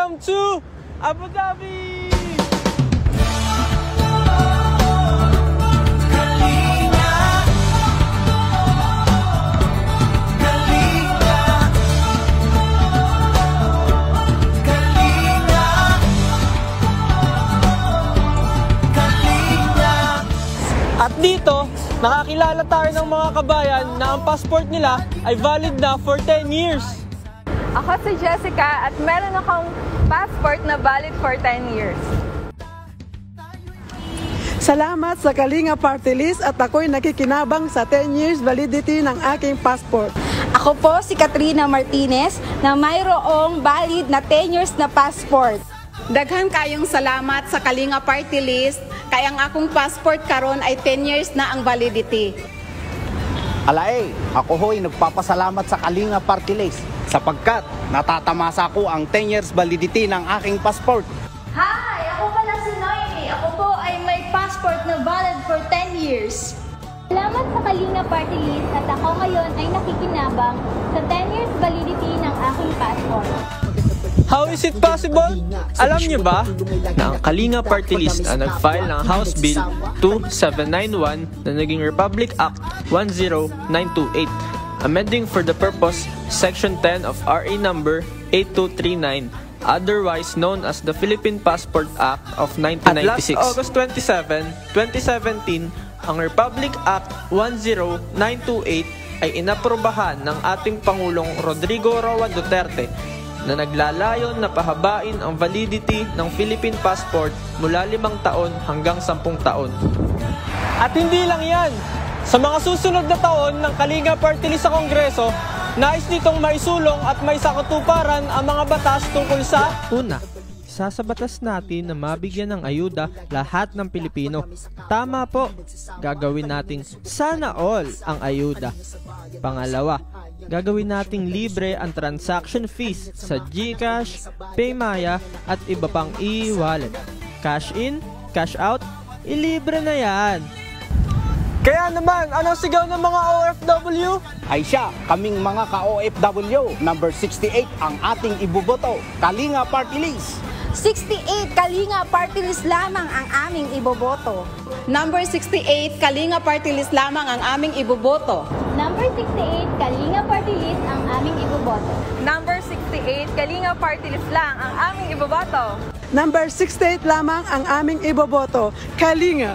Welcome to Abu Dhabi! At dito, nakakilala tayo ng mga kabayan na ang passport nila ay valid na for 10 years. Ako si Jessica at meron akong passport na valid for 10 years. Salamat sa Kalinga Party List at ako'y nakikinabang sa 10 years validity ng aking passport. Ako po si Katrina Martinez na mayroong valid na 10 years na passport. Daghan kayong salamat sa Kalinga Party List kaya ang akong passport karon ay 10 years na ang validity. Alae, ako ho'y nagpapasalamat sa Kalinga Party List sapagkat natatamasa ko ang 10 years validity ng aking passport. Hi! Ako pala si Noemi. Ako po ay may passport na valid for 10 years. Salamat sa Kalinga Party List at ako ngayon ay nakikinabang sa 10 years validity ng aking passport. How is it possible? Alam niyo ba na ang Kalinga Party List ang nag-file ng House Bill 2791 na naging Republic Act 10928, amending for the purpose Section 10 of RA number 8239, otherwise known as the Philippine Passport Act of 1996. At last August 27, 2017, ang Republic Act 10928 ay inaprobahan ng ating Pangulong Rodrigo Roa Duterte na naglalayon na pahabain ang validity ng Philippine passport mula 5 taon hanggang 10 taon. At hindi lang yan, sa mga susunod na taon ng Kalinga Party List sa Kongreso, nais nitong maisulong at may sakatuparan ang mga batas tungkol sa una, isa sa batas natin na mabigyan ng ayuda lahat ng Pilipino. Tama po, gagawin nating sana all ang ayuda. Pangalawa, gagawin nating libre ang transaction fees sa GCash, Paymaya at iba pang e-wallet. Cash in, cash out, ilibre na yan. Kaya naman, anong sigaw ng mga OFW? Ay siya, kaming mga ka-OFW, number 68 ang ating iboboto, Kalinga Party List. 68 Kalinga Party List lamang ang aming iboboto. Number 68, Kalinga Party List lamang ang aming iboboto. Number 68, Kalinga Party List ang aming iboboto. Number 68, Kalinga Party List lang ang aming iboboto. Number 68 lamang ang aming iboboto, Kalinga.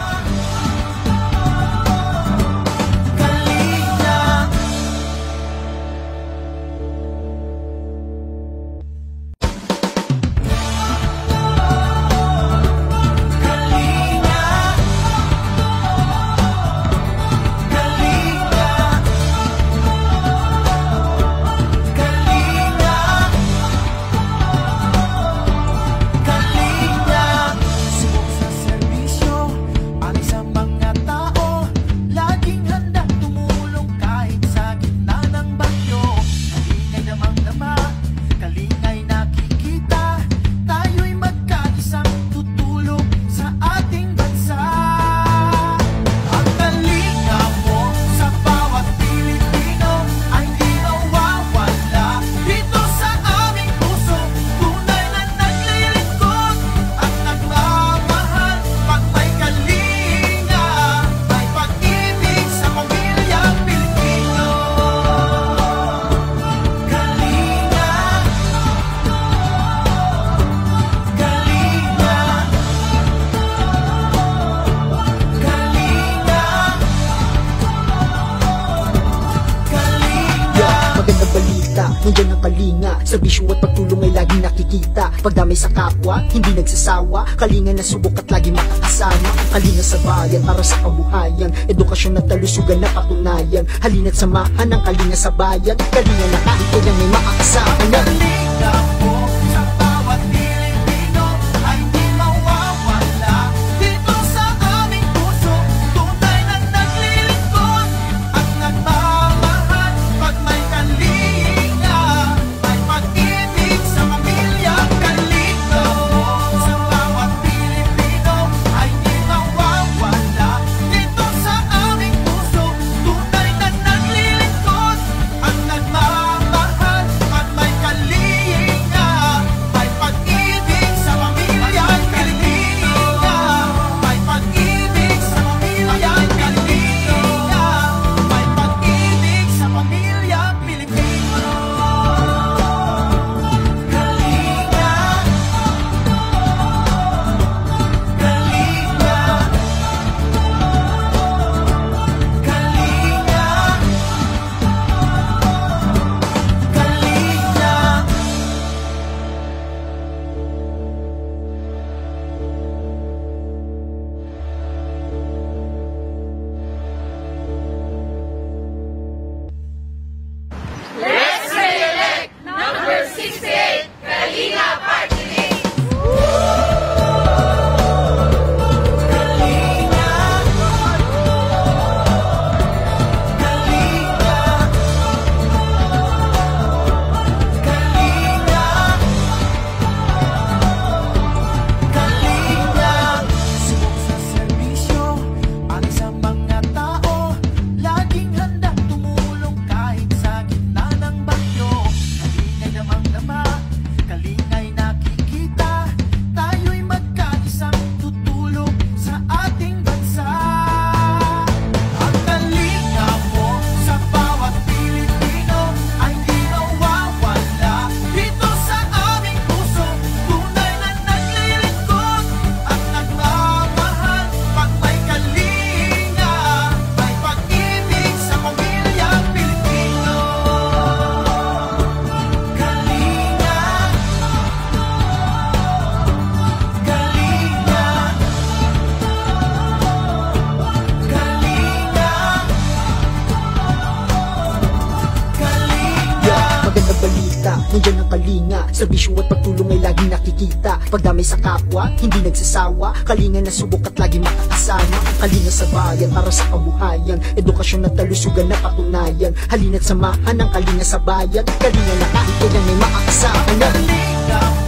Nandiyan ang Kalinga, sa bisyo at pagtulong ay laging nakikita. Pagdamay sa kapwa, hindi nagsasawa. Kalinga na subok at lagi makakasama. Kalinga sa bayan para sa kabuhayan, edukasyon at talusugan na patunayan. Halina't samahan ang Kalinga sa bayan. Kalinga na kahit kailan may makakasama na. Kalinga po sa bawat Pilipino ay di mawawala. Dito sa aming puso, tunay na naglilingkod at nagmamahal. Pag may Kalinga, may pag-ibig sa pamilyang Kalinga. Sa bawat Pilipino ay di mawawala. Dito sa aming puso, tunay na naglilingkod at nagmamahal. Pag may Kalinga, Nandiyan ang kalinga, sa bisyo at pagtulong ay laging nakikita. Pagdamay sa kapwa, hindi nagsasawa. Kalinga na subok at lagi makakasama. Kalinga sa bayan para sa kabuhayan, edukasyon at talusugan na patunayan. Halina't samahan ang kalinga sa bayan. Kalinga na kahit kailan ay makakasama na.